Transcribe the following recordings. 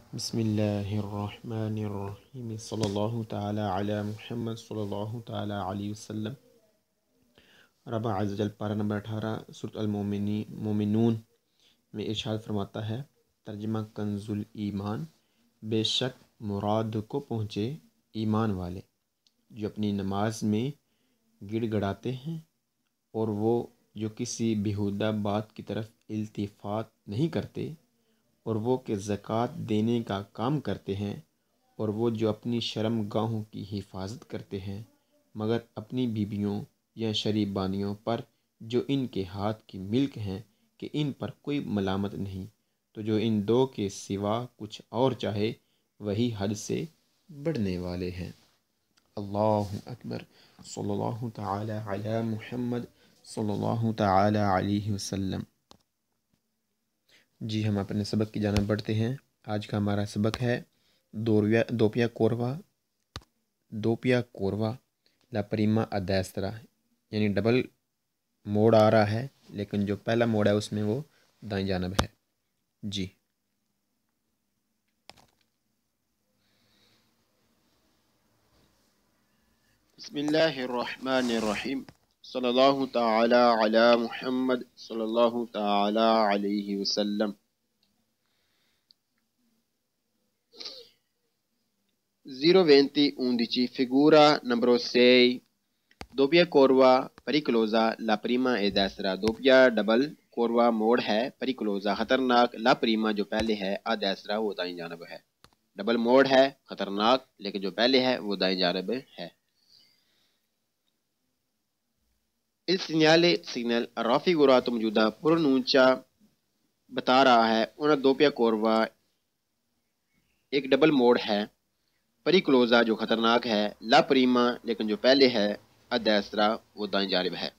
बिस्मिल्लाहिर्रहमानिर्रहीम सल्लल्लाहु तआला अला मुहम्मद सल्लल्लाहु तआला अलैहि वसल्लम। रब अज़्ज़ वजल पारा नंबर 18 सूरत मोमिनून में इरशाद फरमाता है, तर्जुमा कंजुल ईमान, बेशक मुराद को पहुँचे ईमान वाले जो अपनी नमाज में गिड़गड़ाते हैं और वो जो किसी बेहुदा बात की तरफ इल्तिफात नहीं करते, और वो कि ज़कात देने का काम करते हैं, और वो जो अपनी शर्मगाहों की हिफाजत करते हैं मगर अपनी बीबियों या शरीबानियों पर जो इनके हाथ की मिल्क हैं कि इन पर कोई मलामत नहीं, तो जो इन दो के सिवा कुछ और चाहे वही हद से बढ़ने वाले हैं। अल्लाहु अकबर। सल्लल्लाहु तआला अला मुहम्मद सल्लल्लाहु तआला अलैहि वसल्लम। जी, हम अपने सबक की जानिब बढ़ते हैं। आज का हमारा सबक है दोपिया कोरवा ला प्रीमा अदैस्तरा, यानी डबल मोड़ आ रहा है लेकिन जो पहला मोड़ है उसमें वो दाएं जानब है। जी, बिस्मिल्लाहिर्रहमानिर्रहीम सल्लल्लाहु तआला अला मुहम्मद सल्लल्लाहु तआला अलैहि वसल्लम। 020 figura numero 6 doppia curva pericolosa la prima e destra। दोपिया डबल कोरवा मोड़ है, परिक्लोजा खतरनाक, ला प्रीमा जो पहले है, आ destra वो दाईं जानब है। डबल मोड़ है, खतरनाक, लेकिन जो पहले है वो दाईं जानब है। Il सिग्नल raffigurato मौजूदा pronuncia बता रहा है una doppia curva एक डबल मोड़ है, परिक्लोजा जो खतरनाक है, ला प्रीमा लेकिन जो पहले है, a destra वो दाईं जानिब है।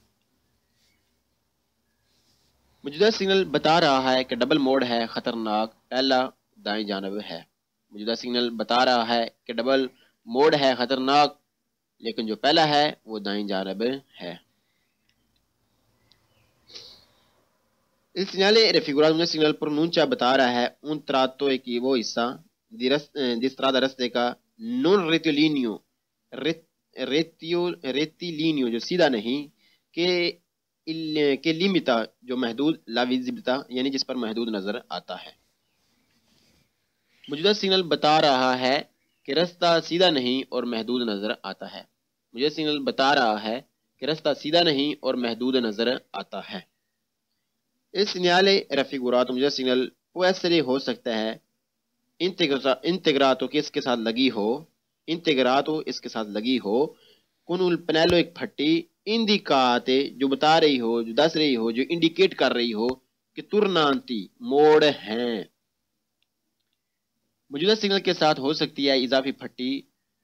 मौजूदा सिग्नल बता रहा है कि डबल मोड़ है, खतरनाक, पहला दाईं जानिब है। मौजूदा सिग्नल बता रहा है कि डबल मोड़ है, खतरनाक, लेकिन जो पहला है वो दाईं जानिब है। Il segnale raffigurato nel segnale pronuncia बता रहा है un tratto è कि वो हिस्सा di strada रास्ते का non rettilineo rettilineo जो सीधा नहीं, के लिमिता जो महदूद, ला विजिबिलिटा यानी जिस पर महदूद नजर आता है। मौजूदा सिग्नल बता रहा है कि रास्ता सीधा नहीं और महदूद नजर आता है। मुझे सिग्नल बता रहा है कि रास्ता सीधा नहीं और महदूद नजर आता है। इस segnale raffigurato मुझे सिग्नल वो ऐसे हो सकता है इंटेग्रातो के इसके साथ लगी हो, इंटेग्रातो इसके साथ लगी हो, कुनुल पनेलो एक फट्टी, इंडिकाते जो बता रही हो, जो दस रही हो, जो इंडिकेट कर रही हो कि तुरनांती मोड़ हैं। मौजूदा सिग्नल के साथ हो सकती है इजाफी फट्टी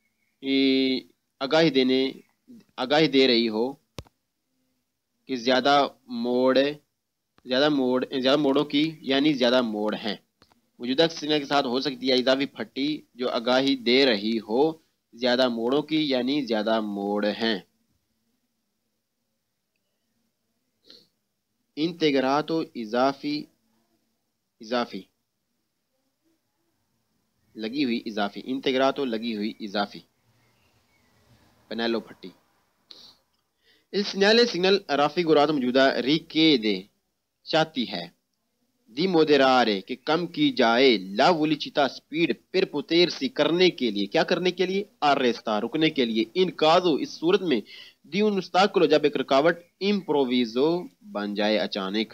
आगाही दे रही हो कि ज्यादा मोड़ों की, यानी ज्यादा मोड़ हैं। मौजूदा सिग्नल के साथ हो सकती है इजाफी फट्टी जो आगाही दे रही हो ज्यादा मोड़ों की, यानी ज्यादा मोड़ हैं। इंटेग्रातो इजाफी लगी हुई इजाफी, इंटेग्रातो लगी हुई इजाफी, पनेलो फट्टी। इस सिग्नल राफिगुरातो मौजूदा रिकेदे चाहती है दी मोदेरारे कि कम की जाए, ला वुलिचिता स्पीड पर पुतेर सी करने के लिए, क्या करने के लिए, आरेस्ता रुकने के लिए, इन काजो इस सूरत में, दी उन मुस्ताकुलो जब एक रुकावट इम्प्रोविजो बन जाए अचानक।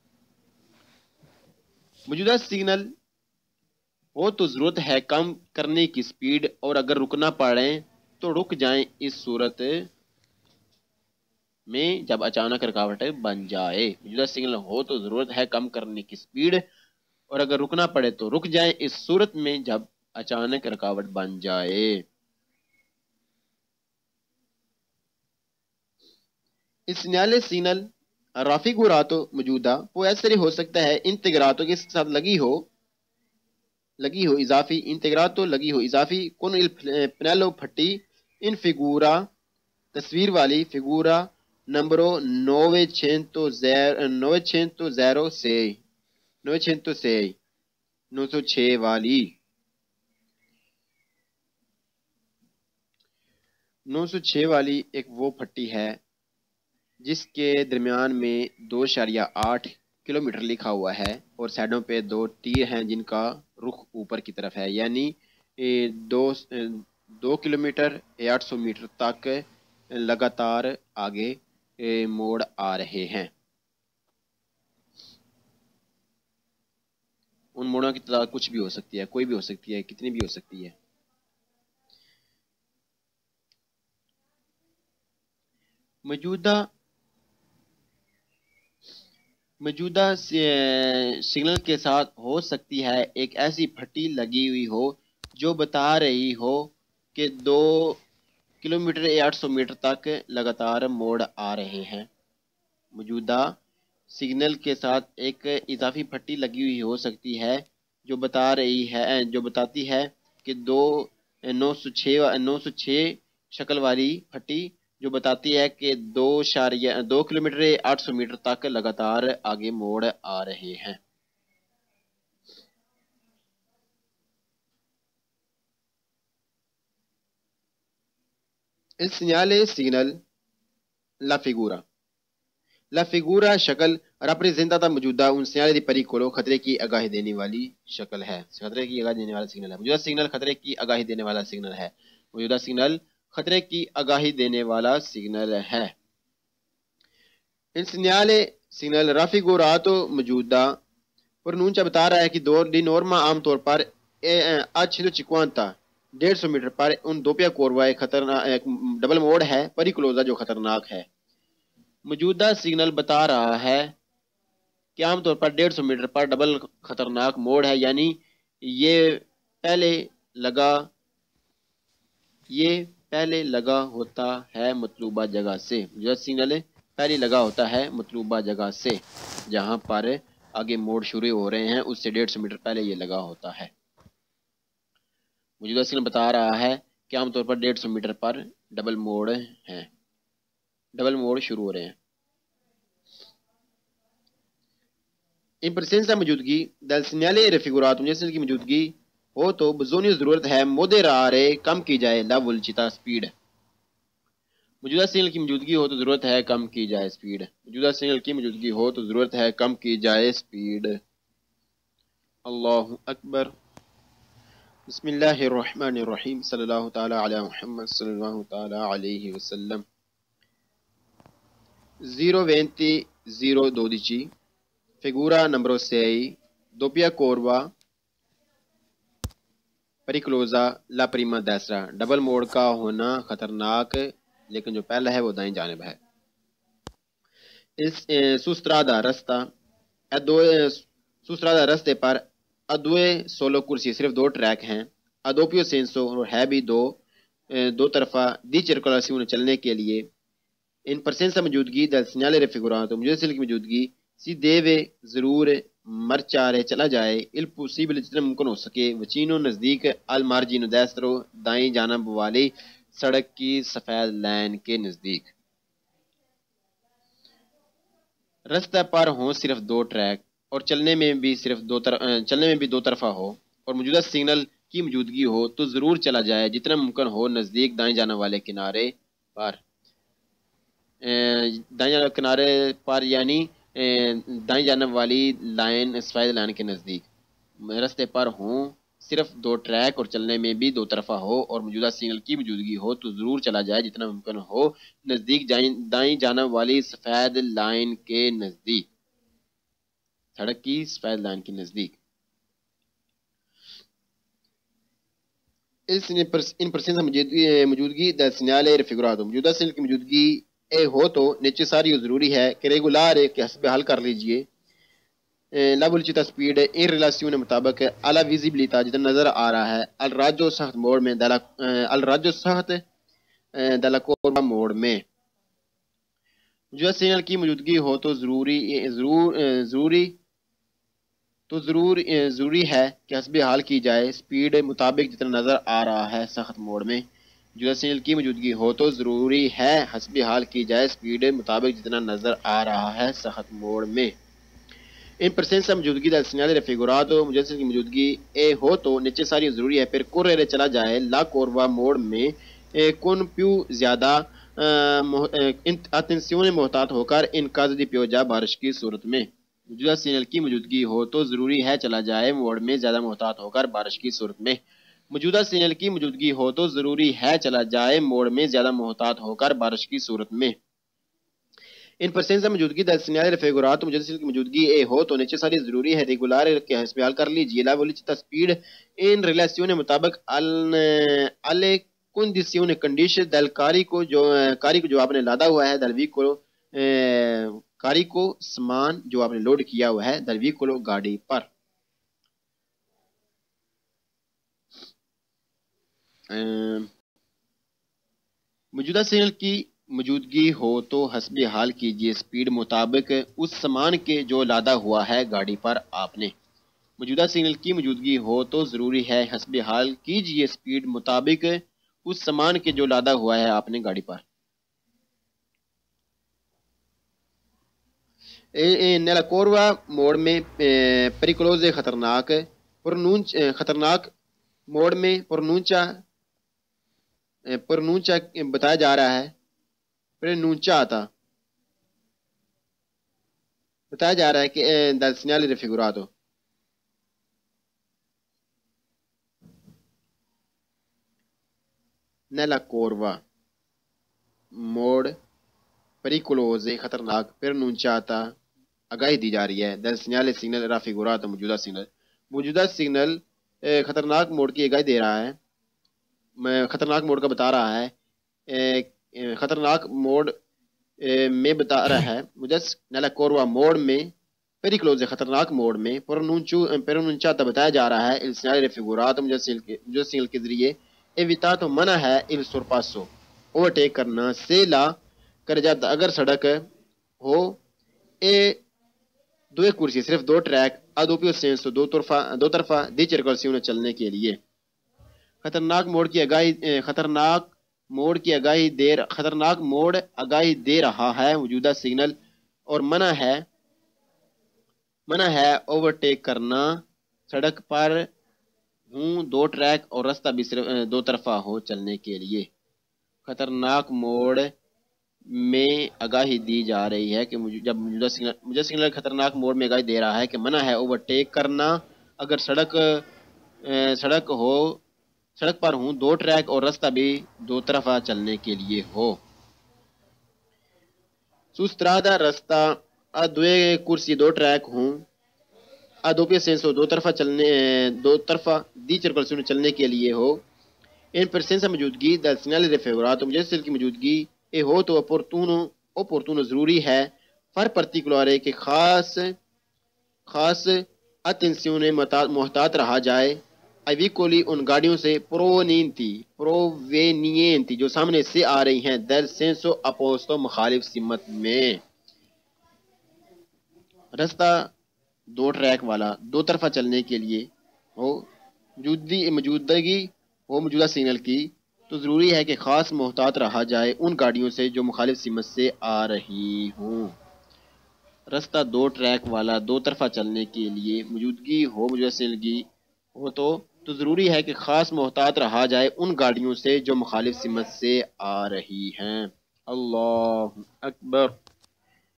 मौजूदा सिग्नल हो तो जरूरत है कम करने की स्पीड, और अगर रुकना पड़े तो रुक जाएं इस सूरत में जब अचानक रुकावट बन जाए। मौजूदा सिग्नल हो तो जरूरत है कम करने की स्पीड, और अगर रुकना पड़े तो रुक जाए इस सूरत में जब अचानक रुकावट बन जाए। इस सिग्नल राफिगुरातो मौजूदा वो ऐसे हो सकता है इंटेग्रातो के साथ लगी हो इजाफी, इंटेग्रातो लगी हो इजाफी, कौन इल पनेलो फट्टी, इन फिगूरा तस्वीर वाली, फिगूरा नंबरो 906 वाली, 906 वाली। 906 वाली एक वो पट्टी है जिसके दरमियान में 2.8 किलोमीटर लिखा हुआ है और साइडों पे 2 तीर हैं जिनका रुख ऊपर की तरफ है, यानी 2 किलोमीटर 800 मीटर तक लगातार आगे मोड़ आ रहे हैं। उन मोड़ों की तादाद कुछ भी हो सकती है, कोई भी हो सकती है, कितनी भी हो सकती है। मौजूदा सिग्नल के साथ हो सकती है एक ऐसी पट्टी लगी हुई हो जो बता रही हो कि 2 किलोमीटर 800 मीटर तक लगातार मोड़ आ रहे हैं। मौजूदा सिग्नल के साथ एक इजाफी पट्टी लगी हुई हो सकती है जो बताती है कि 906 शक्ल वाली पट्टी जो बताती है कि 2 किलोमीटर 800 मीटर तक लगातार आगे मोड़ आ रहे हैं। Il segnale signal la figura शक्ल rappresentata मौजूदा उन सिग्नल दी pericolo खतरे की आगाही देने वाली शक्ल है, खतरे की आगाही देने वाला सिग्नल है। मौजूदा सिग्नल खतरे की आगाही देने वाला सिग्नल है। मौजूदा सिग्नल खतरे की आगाही देने वाला सिग्नल है। Il segnale signal raffigurato मौजूदा pronuncia बता रहा है कि di norma आमतौर पर a 150 150 मीटर पर उन दोपिया कोरवा एक खतरनाक एक डबल मोड़ है परिक्लोजा जो खतरनाक है। मौजूदा सिग्नल बता रहा है कि आमतौर पर 150 मीटर पर डबल खतरनाक मोड़ है, यानी ये पहले लगा होता है मतलूबा जगह से। मौजूदा सिग्नल पहले लगा होता है मतलूबा जगह से, जहां पर आगे मोड़ शुरू हो रहे हैं उससे 150 मीटर पहले ये लगा होता है। मौजूदा सिग्नल बता रहा है कि आमतौर पर 150 मीटर पर डबल मोड़ शुरू हो रहे हैं। इन presenza मौजूदगी del segnale raffigurato जैसे की मौजूदगी हो तो बजोनी जरूरत है moderare कम की जाए la velocità स्पीड। मौजूदा सिग्नल की मौजूदगी हो तो जरूरत है कम की जाए स्पीड। मौजूदा सिग्नल की मौजूदगी हो तो जरूरत है कम की जाए स्पीड। अल्लाहु अकबर। बिस्मिल्लाहिर्रहमानिर्रहीम सल्लल्लाहु तआला अला मुहम्मद सल्लल्लाहु तआला अलैहि वसल्लम। 02012 figura numero 6 doppia curva pericolosa la prima destra double मोड़ का होना खतरनाक, लेकिन जो पहला है वो दाईं जानिब है। इस सुस्त्रादा रास्ते पर अदुए सोलो कुर्सी सिर्फ 2 ट्रैक हैं। अदोपियो सेंसो और है भी दो तरफा दी circolazione चलने के लिए। इन presenza मौजूदगी del segnale raffigurato मौजूदा सिग्नल की मौजूदगी si deve जरूर marciare चला जाए il possibile जितना मुमकिन हो सके vicino नजदीक al margine destro दाईं जानब वाली सड़क की सफेद लाइन के नजदीक। रास्ते पर हो सिर्फ 2 ट्रैक और चलने में भी 2 तरफा हो और मौजूदा सिग्नल की मौजूदगी हो तो जरूर चला जाए जितना मुमकिन हो नजदीक दाईं जाने वाले किनारे पर। यानी दाईं जानब वाली लाइन सफेद लाइन के नज़दीक। रास्ते पर हों सिर्फ 2 ट्रैक और चलने में भी 2 तरफा हो और मौजूदा सिग्नल की मौजूदगी हो तो ज़रूर चला जाए जितना मुमकिन हो नज़दीक दाईं जानब वाली सफ़ेद लाइन के नज़दीक, सड़क की सफ़ेद लाइन के नज़दीक। इन presenza मौजूदगी del segnale raffigurato मौजूदा सिग्नल की मौजूदगी हो तो नीचे सारी जरूरी है कि रेगुलर के हस्ब हल कर लीजिए la velocità speed in relation मुताबिक अला विजिबिलिटी जितना नजर आ रहा है अल राजो सख्त मोड़ में दला कोरबा मोड़ में। जो सिग्नल की मौजूदगी हो तो जरूरी है कि हस्ब हाल की जाए स्पीड मुताबिक जितना नजर आ रहा है सख्त मोड़ में। जो सिग्नल की मौजूदगी हो तो जरूरी है हस्ब हाल की जाए स्पीड मुताबिक जितना नजर आ रहा है सख्त मोड़ में। इन presenza मौजूदगी del segnale raffigurato मुजस्सिम की मौजूदगी हो तो नीचे सारी जरूरी है फिर कोरेरे चला जाए ला कोरवा मोड़ में più ज़्यादा attenzione मोहतात होकर in caso di pioggia बारिश की सूरत में। मौजूदा सिग्नल की मौजूदगी हो तो ज़रूरी है चला जाए मोड में ज़्यादा मोहतात होकर बारिश की सूरत में। मौजूदा सिग्नल की मौजूदगी हो तो ज़रूरी है चला जाए मोड में ज़्यादा मोहतात होकर बारिश की सूरत में। इन presenza मौजूदगी del segnale raffigurato मौजूदा सिग्नल की मौजूदगी हो तो necessario ज़रूरी है regolare के हस्बे कर लीजिए la velocità speed in relazione मुताबिक alle condizioni condition del carico जो आपने लादा हुआ है del veicolo carico सामान जो आपने लोड किया हुआ है del veicolo गाड़ी पर। मौजूदा सिग्नल की मौजूदगी हो तो हस्बे हाल कीजिए स्पीड मुताबिक उस सामान के जो लादा हुआ है गाड़ी पर आपने। मौजूदा सिग्नल की मौजूदगी हो तो ज़रूरी है हस्बे हाल कीजिए स्पीड मुताबिक उस सामान के जो लादा हुआ है आपने गाड़ी पर। नेला कोरवा मोड़ में परिक्लोज खतरनाक खतरनाक मोड़ में प्रनूंचा बताया जा रहा है प्रनूंचा आता बताया जा रहा है कि dal segnale raffigurato nella curva मोड़ pericoloso खतरनाक प्रनूंचाता आगाही दी जा रही है dal segnale सिग्नल raffigurato मौजूदा सिग्नल खतरनाक मोड़ की आगाही दे रहा है खतरनाक मोड़ का बता रहा है खतरनाक मोड़ में बता रहा है मुजस नला कोरवा मोड़ में पेरिक्लोज खतरनाक मोड़ में प्रनूंचाता बताया जा रहा है इल segnale raffigurato मुजस सिग्नल के जरिए एविता तो मना है इल sorpasso ओवरटेक करना से ला कर जाता अगर सड़क हो ए दो कुर्सी सिर्फ दो ट्रैक अदोपियो सेंसो दो तरफा दी circolazione चलने के लिए। खतरनाक मोड़ आगाही दे रहा है मौजूदा सिग्नल और मना है ओवरटेक करना सड़क पर हूँ दो ट्रैक और रास्ता भी सिर्फ दो तरफा हो चलने के लिए। खतरनाक मोड़ में आगाही दी जा रही है कि जब मौजूदा सिग्नल खतरनाक मोड़ में आगाही दे रहा है कि मना है ओवरटेक करना अगर सड़क पर हूँ दो ट्रैक और रास्ता भी दो तरफा चलने के लिए हो। सुस्त्रादा रास्ता अद्वे कुर्सी दो ट्रैक हूँ अदोपियो सेंसो दो तरफा दी circolazione चलने के लिए हो। इन presenza मौजूदगी del segnale raffigurato मुझे सिग्नल की मौजूदगी ए हो तो opportuno ज़रूरी है फर particolare के खास attenzione मोहतात रहा जाए ai veicoli उन गाड़ियों से provenienti जो सामने से आ रही हैं del senso opposto मुखालिफ सिमत में। रास्ता दो ट्रैक वाला दो तरफा चलने के लिए हो मौजूदगी हो मौजूदा सिग्नल की तो ज़रूरी है कि ख़ास मोहतात रहा जाए उन गाड़ियों से जो मुखालिफ सिमत से आ रही हों। रास्ता दो ट्रैक वाला दो तरफा चलने के लिए मौजूदगी हो मौजूदा सिग्नल की हो तो ज़रूरी है कि ख़ास मोहतात रहा जाए उन गाड़ियों से जो मुखालिफ सिमत से आ रही हैं। अल्लाह अकबर।